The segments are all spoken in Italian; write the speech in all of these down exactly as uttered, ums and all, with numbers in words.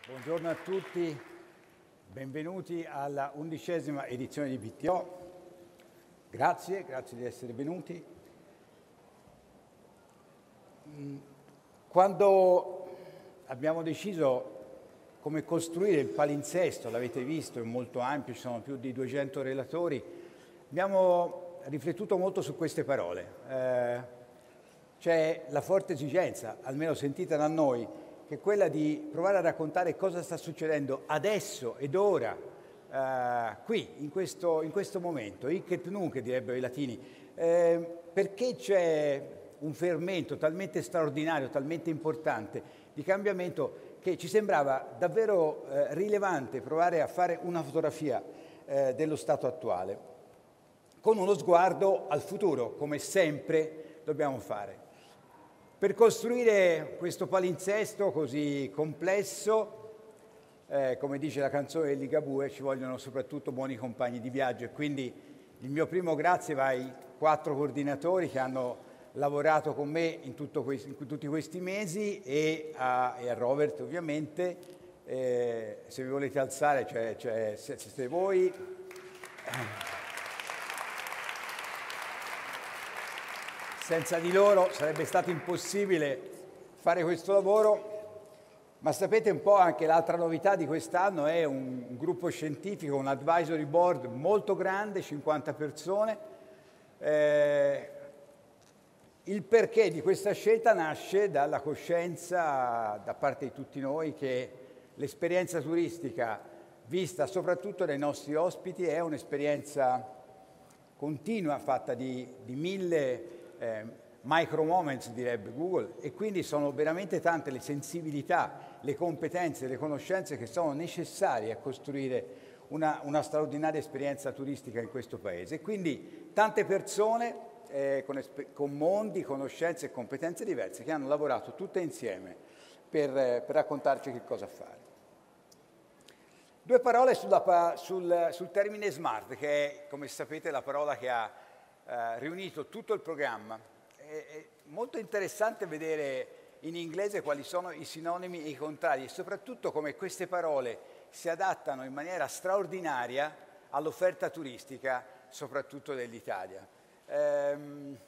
Buongiorno a tutti, benvenuti alla undicesima edizione di B T O. Grazie, grazie di essere venuti. Quando abbiamo deciso come costruire il palinsesto, l'avete visto, è molto ampio, ci sono più di duecento relatori, abbiamo riflettuto molto su queste parole. Eh, c'è la forte esigenza, almeno sentita da noi, che è quella di provare a raccontare cosa sta succedendo adesso ed ora, eh, qui, in questo, in questo momento, hic et nunc, direbbero i latini, eh, perché c'è un fermento talmente straordinario, talmente importante di cambiamento che ci sembrava davvero eh, rilevante provare a fare una fotografia eh, dello stato attuale, con uno sguardo al futuro, come sempre dobbiamo fare. Per costruire questo palinsesto così complesso, eh, come dice la canzone di Ligabue, ci vogliono soprattutto buoni compagni di viaggio e quindi il mio primo grazie va ai quattro coordinatori che hanno lavorato con me in, tutto questo, in tutti questi mesi e a, e a Robert ovviamente. Eh, se vi volete alzare, cioè, cioè, se siete voi. Senza di loro sarebbe stato impossibile fare questo lavoro, ma sapete un po' anche l'altra novità di quest'anno è un, un gruppo scientifico, un advisory board molto grande, cinquanta persone. Eh, il perché di questa scelta nasce dalla coscienza da parte di tutti noi che l'esperienza turistica vista soprattutto dai nostri ospiti è un'esperienza continua fatta di, di mille Eh, micro moments, direbbe Google, e quindi sono veramente tante le sensibilità, le competenze, le conoscenze che sono necessarie a costruire una, una straordinaria esperienza turistica in questo paese. E quindi tante persone eh, con, con mondi, conoscenze e competenze diverse che hanno lavorato tutte insieme per, eh, per raccontarci che cosa fare. Due parole sulla, sul, sul termine smart, che è, come sapete, la parola che ha Uh, riunito tutto il programma. È, è molto interessante vedere in inglese quali sono i sinonimi e i contrari e soprattutto come queste parole si adattano in maniera straordinaria all'offerta turistica, soprattutto dell'Italia. Um,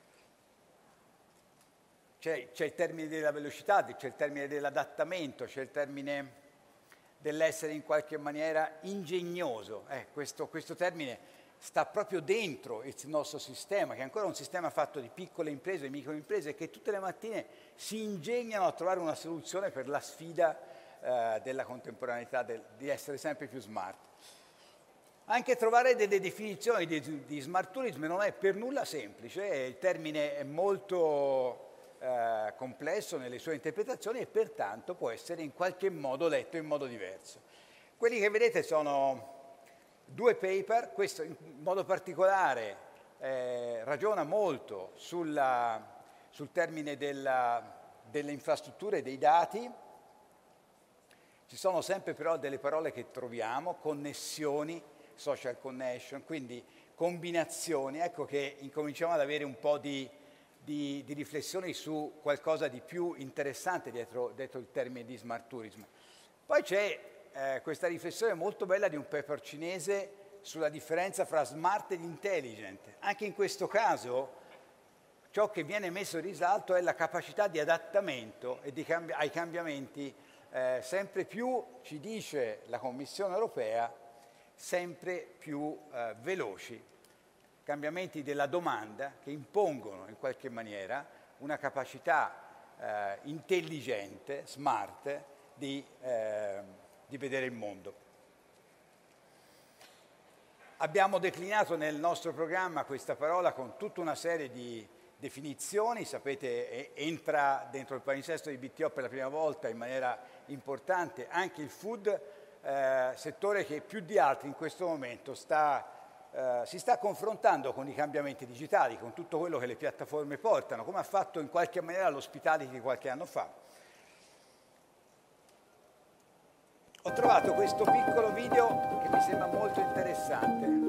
c'è, c'è il termine della velocità, c'è il termine dell'adattamento, c'è il termine dell'essere in qualche maniera ingegnoso. Eh, questo, questo termine sta proprio dentro il nostro sistema, che è ancora un sistema fatto di piccole imprese, microimprese, che tutte le mattine si ingegnano a trovare una soluzione per la sfida eh, della contemporaneità, del, di essere sempre più smart. Anche trovare delle definizioni di, di smart tourism non è per nulla semplice, il termine è molto eh, complesso nelle sue interpretazioni e pertanto può essere in qualche modo letto in modo diverso. Quelli che vedete sono due paper, questo in modo particolare eh, ragiona molto sulla, sul termine della, delle infrastrutture e dei dati. Ci sono sempre però delle parole che troviamo, connessioni, social connection, quindi combinazioni, ecco che incominciamo ad avere un po' di, di, di riflessioni su qualcosa di più interessante dietro, dietro il termine di smart tourism. Poi c'è Eh, questa riflessione molto bella di un paper cinese sulla differenza fra smart ed intelligent. Anche in questo caso ciò che viene messo in risalto è la capacità di adattamento e di cambi- ai cambiamenti eh, sempre più, ci dice la Commissione europea, sempre più eh, veloci, cambiamenti della domanda che impongono in qualche maniera una capacità eh, intelligente, smart, di eh, di vedere il mondo. Abbiamo declinato nel nostro programma questa parola con tutta una serie di definizioni, sapete, entra dentro il palinsesto di B T O per la prima volta in maniera importante anche il food, eh, settore che più di altri in questo momento sta, eh, si sta confrontando con i cambiamenti digitali, con tutto quello che le piattaforme portano, come ha fatto in qualche maniera l'Hospitality qualche anno fa. Ho trovato questo piccolo video che mi sembra molto interessante.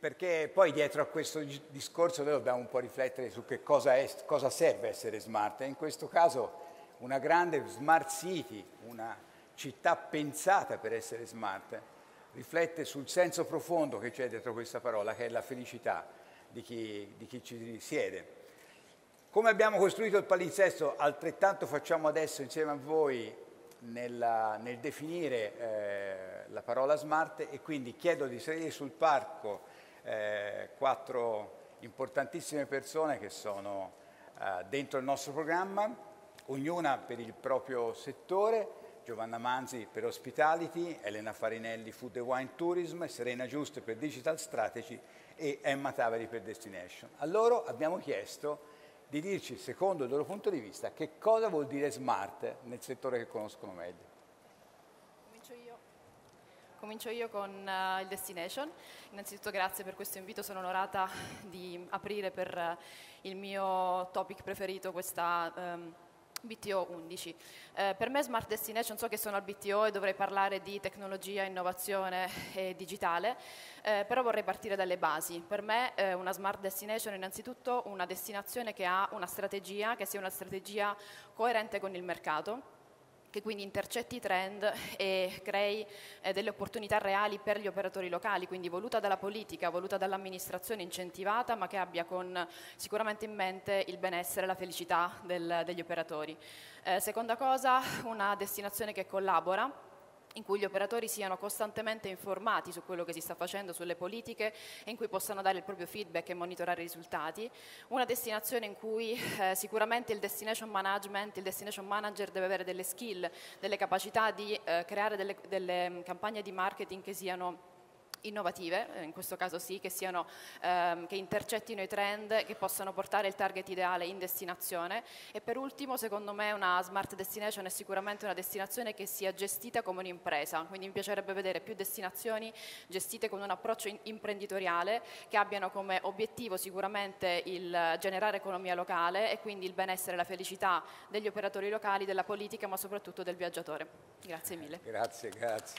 perché poi dietro a questo discorso noi dobbiamo un po' riflettere su che cosa, è, cosa serve essere smart. E in questo caso una grande smart city, una città pensata per essere smart, riflette sul senso profondo che c'è dietro questa parola, che è la felicità di chi, di chi ci risiede. Come abbiamo costruito il palinsesto, altrettanto facciamo adesso insieme a voi nella, nel definire eh, la parola smart, e quindi chiedo di salire sul palco eh, quattro importantissime persone che sono eh, dentro il nostro programma, ognuna per il proprio settore. Giovanna Manzi per Hospitality, Elena Farinelli Food and Wine Tourism, Serena Giusto per Digital Strategy e Emma Taveri per Destination. A loro abbiamo chiesto di dirci, secondo il loro punto di vista, che cosa vuol dire smart nel settore che conoscono meglio. Comincio io, Comincio io con uh, il Destination. Innanzitutto grazie per questo invito, sono onorata di aprire per uh, il mio topic preferito questa um, B T O undici. Eh, per me Smart Destination, so che sono al B T O e dovrei parlare di tecnologia, innovazione e digitale, eh, però vorrei partire dalle basi. Per me eh, una Smart Destination è innanzitutto una destinazione che ha una strategia, che sia una strategia coerente con il mercato, che quindi intercetti i trend e crei eh, delle opportunità reali per gli operatori locali, quindi voluta dalla politica, voluta dall'amministrazione, incentivata, ma che abbia con, sicuramente in mente il benessere e la felicità del, degli operatori. Eh, seconda cosa, una destinazione che collabora, in cui gli operatori siano costantemente informati su quello che si sta facendo, sulle politiche, e in cui possano dare il proprio feedback e monitorare i risultati. Una destinazione in cui eh, sicuramente il destination management, il destination manager deve avere delle skill, delle capacità di eh, creare delle, delle campagne di marketing che siano innovative, in questo caso sì, che, siano, ehm, che intercettino i trend, che possano portare il target ideale in destinazione. E per ultimo, secondo me, una smart destination è sicuramente una destinazione che sia gestita come un'impresa, quindi mi piacerebbe vedere più destinazioni gestite con un approccio imprenditoriale, che abbiano come obiettivo sicuramente il generare economia locale e quindi il benessere e la felicità degli operatori locali, della politica, ma soprattutto del viaggiatore. Grazie mille. Grazie, grazie.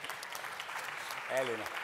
Elena.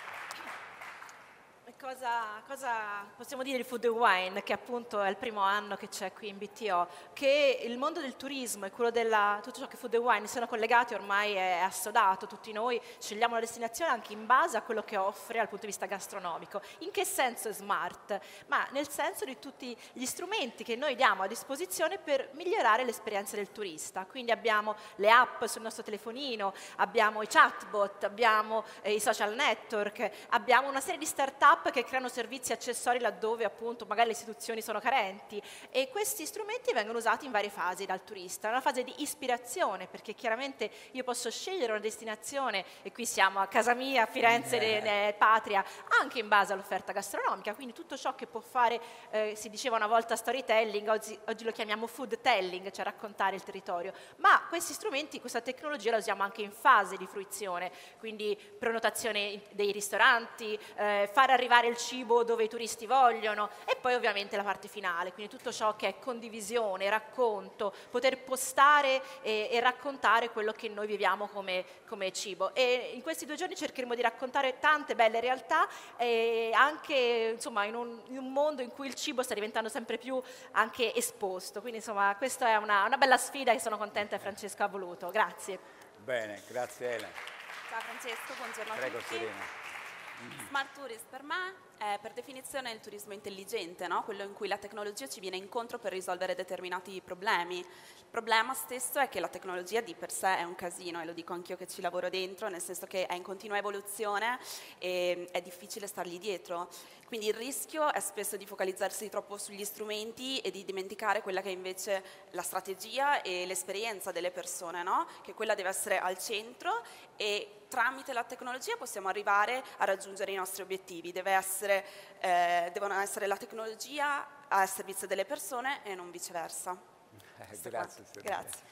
Cosa, cosa possiamo dire di Food and Wine, che appunto è il primo anno che c'è qui in B T O, che il mondo del turismo e quello della tutto ciò che Food and Wine sono collegati ormai è assodato. Tutti noi scegliamo la destinazione anche in base a quello che offre dal punto di vista gastronomico. In che senso è smart? Ma nel senso di tutti gli strumenti che noi diamo a disposizione per migliorare l'esperienza del turista. Quindi abbiamo le app sul nostro telefonino, abbiamo i chatbot, abbiamo eh, i social network, abbiamo una serie di start-up che creano servizi accessori laddove appunto magari le istituzioni sono carenti, e questi strumenti vengono usati in varie fasi dal turista. Una fase di ispirazione, perché chiaramente io posso scegliere una destinazione, e qui siamo a casa mia, a Firenze, yeah. Patria, anche in base all'offerta gastronomica, quindi tutto ciò che può fare, eh, si diceva una volta storytelling, oggi, oggi lo chiamiamo food telling, cioè raccontare il territorio, ma questi strumenti, questa tecnologia la usiamo anche in fase di fruizione, quindi prenotazione dei ristoranti, eh, fare arrivare il cibo dove i turisti vogliono, e poi ovviamente la parte finale, quindi tutto ciò che è condivisione, racconto, poter postare e, e raccontare quello che noi viviamo come, come cibo. E in questi due giorni cercheremo di raccontare tante belle realtà, e anche insomma in un, in un mondo in cui il cibo sta diventando sempre più anche esposto, quindi insomma questa è una, una bella sfida che sono contenta che Francesco ha voluto. Grazie. Bene, grazie Elena. Ciao Francesco, buongiorno Prego, a tutti. Serena. Smart Tourist per me è per definizione il turismo intelligente, no? Quello in cui la tecnologia ci viene incontro per risolvere determinati problemi. Il problema stesso è che la tecnologia di per sé è un casino, e lo dico anch'io che ci lavoro dentro, nel senso che è in continua evoluzione e è difficile stargli dietro. Quindi il rischio è spesso di focalizzarsi troppo sugli strumenti e di dimenticare quella che è invece la strategia e l'esperienza delle persone, no? Che quella deve essere al centro, e tramite la tecnologia possiamo arrivare a raggiungere i nostri obiettivi. Deve essere, eh, devono essere la tecnologia a servizio delle persone e non viceversa. Eh, grazie. Grazie.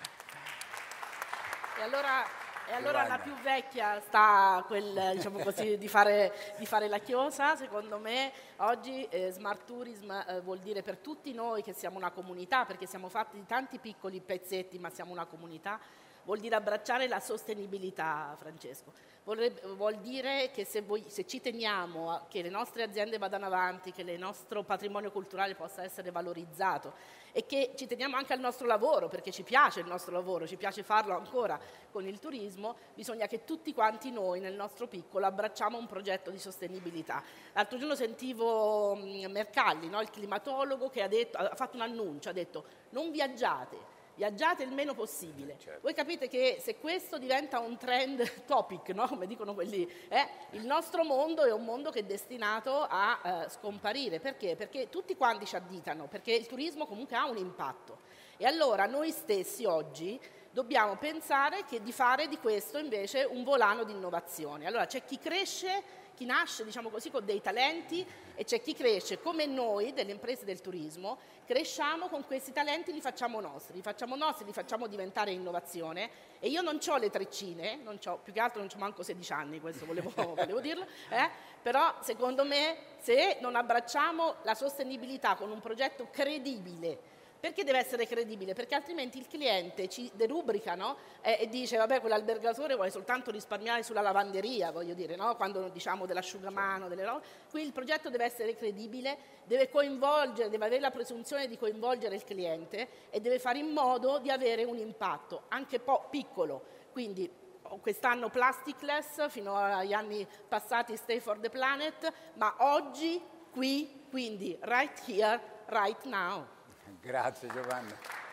E allora, e allora la più vecchia sta quel, diciamo così, di fare, di fare la chiosa. Secondo me oggi eh, Smart Tourism eh, vuol dire per tutti noi che siamo una comunità, perché siamo fatti di tanti piccoli pezzetti ma siamo una comunità, vuol dire abbracciare la sostenibilità, Francesco. Vorrebbe, vuol dire che se, voi, se ci teniamo a, che le nostre aziende vadano avanti, che il nostro patrimonio culturale possa essere valorizzato e che ci teniamo anche al nostro lavoro, perché ci piace il nostro lavoro, ci piace farlo ancora con il turismo, bisogna che tutti quanti noi nel nostro piccolo abbracciamo un progetto di sostenibilità. L'altro giorno sentivo Mercalli, no, il climatologo, che ha, detto, ha fatto un annuncio, ha detto non viaggiate, viaggiate il meno possibile. Certo. Voi capite che se questo diventa un trend topic, no? Come dicono quelli, eh, il nostro mondo è un mondo che è destinato a eh, scomparire. Perché? Perché tutti quanti ci additano, perché il turismo comunque ha un impatto. E allora noi stessi oggi dobbiamo pensare che di fare di questo invece un volano di innovazione. Allora c'è chi cresce, chi nasce, diciamo così, con dei talenti, e c'è chi cresce come noi, delle imprese del turismo, cresciamo con questi talenti, li facciamo nostri, li facciamo nostri, li facciamo diventare innovazione. E io non ho le treccine, non c'ho, più che altro non ho manco sedici anni, questo volevo, volevo dirlo, eh? Però secondo me se non abbracciamo la sostenibilità con un progetto credibile, perché deve essere credibile? Perché altrimenti il cliente ci derubrica, no? e, e dice vabbè, quell'albergatore vuole soltanto risparmiare sulla lavanderia, voglio dire, no? Quando diciamo dell'asciugamano, delle robe. Qui il progetto deve essere credibile, deve coinvolgere, deve avere la presunzione di coinvolgere il cliente e deve fare in modo di avere un impatto, anche po' piccolo. Quindi quest'anno plasticless, fino agli anni passati Stay for the Planet, ma oggi, qui, quindi right here, right now. Grazie Giovanna.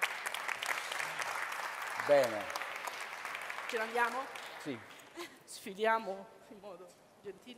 Bene. Ce ne andiamo? Sì. Sfiliamo in modo gentile.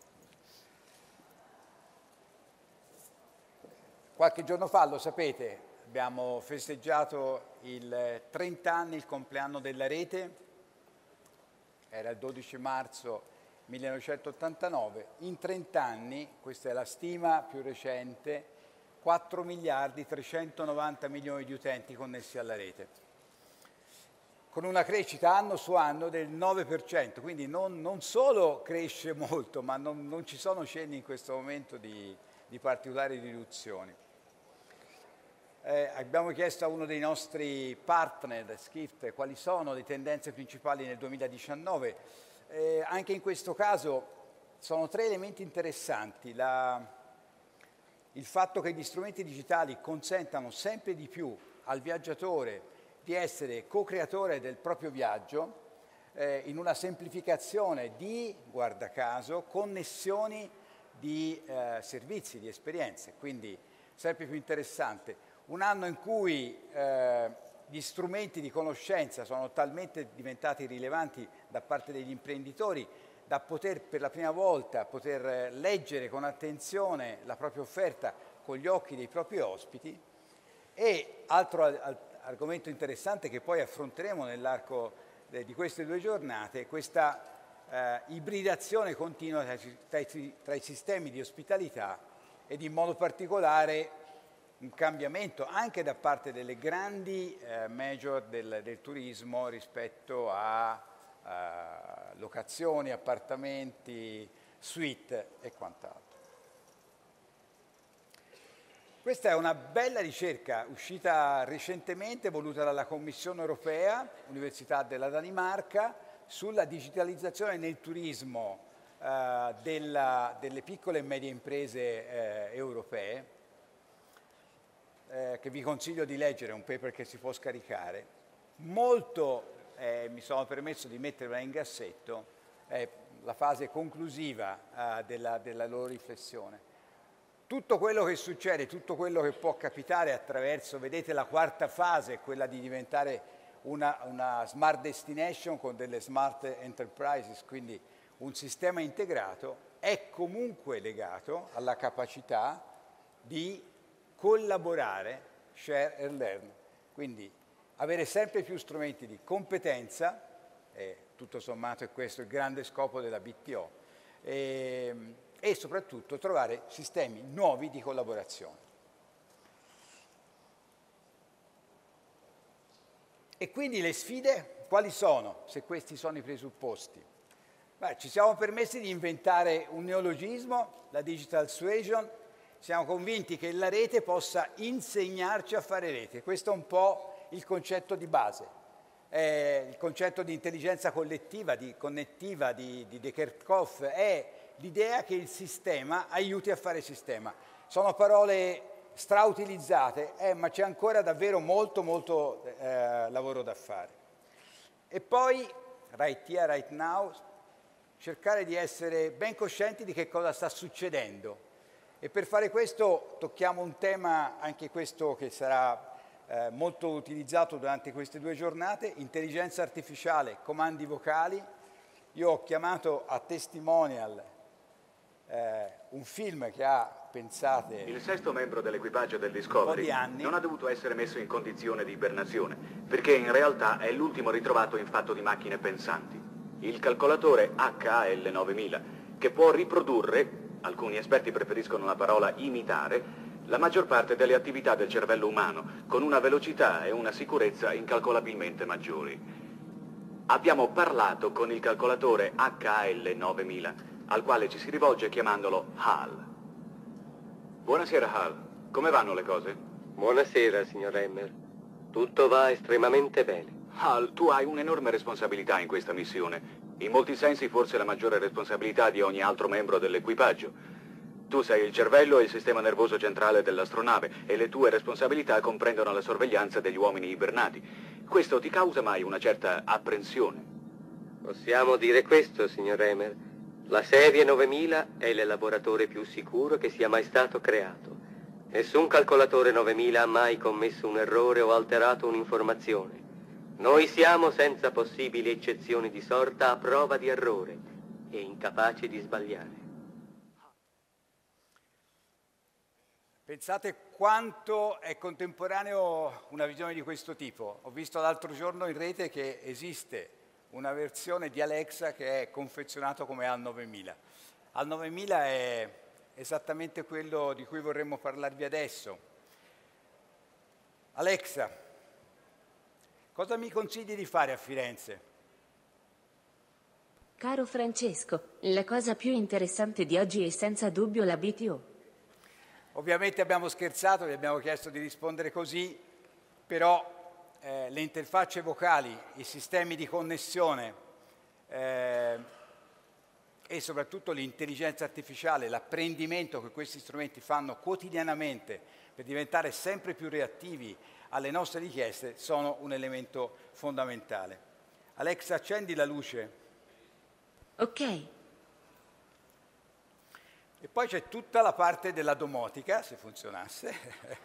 Qualche giorno fa, lo sapete, abbiamo festeggiato il trenta anni, il compleanno della rete. Era il dodici marzo millenovecentottantanove. In trenta anni, questa è la stima più recente, quattro miliardi trecentonovanta milioni di utenti connessi alla rete, con una crescita anno su anno del nove per cento, quindi non, non solo cresce molto, ma non, non ci sono cenni in questo momento di, di particolari riduzioni. Eh, abbiamo chiesto a uno dei nostri partner, Skift, quali sono le tendenze principali nel duemiladiciannove. Eh, anche in questo caso sono tre elementi interessanti. La, il fatto che gli strumenti digitali consentano sempre di più al viaggiatore di essere co-creatore del proprio viaggio eh, in una semplificazione di, guarda caso, connessioni di eh, servizi, di esperienze, quindi sempre più interessante. Un anno in cui eh, gli strumenti di conoscenza sono talmente diventati rilevanti da parte degli imprenditori da poter per la prima volta poter leggere con attenzione la propria offerta con gli occhi dei propri ospiti. E altro argomento interessante che poi affronteremo nell'arco di queste due giornate, questa eh, ibridazione continua tra, tra, i, tra i sistemi di ospitalità ed in modo particolare un cambiamento anche da parte delle grandi eh, major del, del turismo rispetto a Uh, locazioni, appartamenti, suite e quant'altro. Questa è una bella ricerca uscita recentemente, voluta dalla Commissione europea, Università della Danimarca, sulla digitalizzazione nel turismo uh, della, delle piccole e medie imprese uh, europee, uh, che vi consiglio di leggere, è un paper che si può scaricare. Molto Eh, mi sono permesso di metterla in gassetto, è la fase conclusiva eh, della, della loro riflessione. Tutto quello che succede, tutto quello che può capitare attraverso, vedete la quarta fase, quella di diventare una, una smart destination con delle smart enterprises, quindi un sistema integrato, è comunque legato alla capacità di collaborare, share and learn. Quindi avere sempre più strumenti di competenza, e tutto sommato è questo il grande scopo della B T O, e, e soprattutto trovare sistemi nuovi di collaborazione. E quindi le sfide quali sono, se questi sono i presupposti? Beh, ci siamo permessi di inventare un neologismo, la digital suasion. Siamo convinti che la rete possa insegnarci a fare rete. Questo è un po' il concetto di base. eh, il concetto di intelligenza collettiva, di connettiva di, di De Kerkhoff, è l'idea che il sistema aiuti a fare sistema. Sono parole strautilizzate, eh, ma c'è ancora davvero molto, molto eh, lavoro da fare. E poi, right here, right now, cercare di essere ben coscienti di che cosa sta succedendo. E per fare questo tocchiamo un tema, anche questo che sarà eh, molto utilizzato durante queste due giornate, intelligenza artificiale, comandi vocali. Io ho chiamato a testimonial eh, un film che ha, pensate, il sesto membro dell'equipaggio del Discovery non ha dovuto essere messo in condizione di ibernazione, perché in realtà è l'ultimo ritrovato in fatto di macchine pensanti, il calcolatore H A L novemila, che può riprodurre, alcuni esperti preferiscono la parola imitare, la maggior parte delle attività del cervello umano, con una velocità e una sicurezza incalcolabilmente maggiori. Abbiamo parlato con il calcolatore H A L novemila, al quale ci si rivolge chiamandolo Hal. Buonasera Hal, come vanno le cose? Buonasera, signor Emmer. Tutto va estremamente bene. Hal, tu hai un'enorme responsabilità in questa missione. In molti sensi forse la maggiore responsabilità di ogni altro membro dell'equipaggio. Tu sei il cervello e il sistema nervoso centrale dell'astronave e le tue responsabilità comprendono la sorveglianza degli uomini ibernati. Questo ti causa mai una certa apprensione? Possiamo dire questo, signor Emmer. La serie novemila è l'elaboratore più sicuro che sia mai stato creato. Nessun calcolatore novemila ha mai commesso un errore o alterato un'informazione. Noi siamo, senza possibili eccezioni di sorta, a prova di errore e incapaci di sbagliare. Pensate quanto è contemporaneo una visione di questo tipo. Ho visto l'altro giorno in rete che esiste una versione di Alexa che è confezionato come HAL novemila. HAL novemila è esattamente quello di cui vorremmo parlarvi adesso. Alexa, cosa mi consigli di fare a Firenze? Caro Francesco, la cosa più interessante di oggi è senza dubbio la B T O. Ovviamente abbiamo scherzato, vi abbiamo chiesto di rispondere così, però eh, le interfacce vocali, i sistemi di connessione eh, e soprattutto l'intelligenza artificiale, l'apprendimento che questi strumenti fanno quotidianamente per diventare sempre più reattivi alle nostre richieste sono un elemento fondamentale. Alexa, accendi la luce. Ok. E poi c'è tutta la parte della domotica, se funzionasse.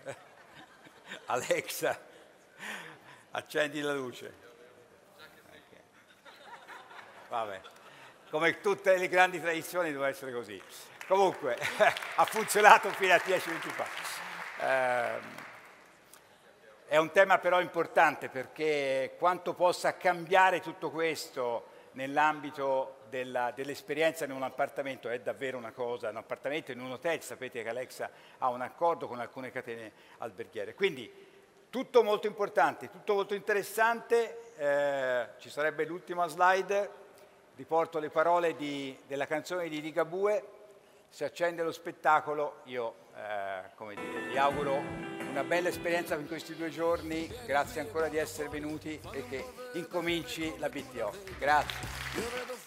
Alexa, accendi la luce. Okay. Vabbè, come tutte le grandi tradizioni deve essere così. Comunque, ha funzionato fino a dieci minuti fa. Eh, è un tema però importante perché quanto possa cambiare tutto questo nell'ambito della, dell'esperienza in un appartamento è davvero una cosa, un appartamento in un hotel, sapete che Alexa ha un accordo con alcune catene alberghiere. Quindi tutto molto importante, tutto molto interessante, eh, ci sarebbe l'ultima slide, riporto le parole di, della canzone di Ligabue, si accende lo spettacolo, io eh, come dire, vi auguro una bella esperienza in questi due giorni, grazie ancora di essere venuti e che incominci la B T O. Grazie.